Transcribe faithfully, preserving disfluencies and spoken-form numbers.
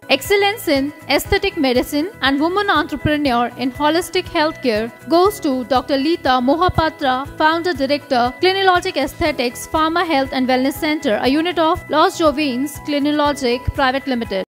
Excellence in aesthetic medicine and woman entrepreneur in holistic healthcare goes to Doctor Lita Mohapatra, founder director, Clinilogic Aesthetics, Pharma Health and Wellness Center, a unit of Los Jovines Clinilogic Private Limited.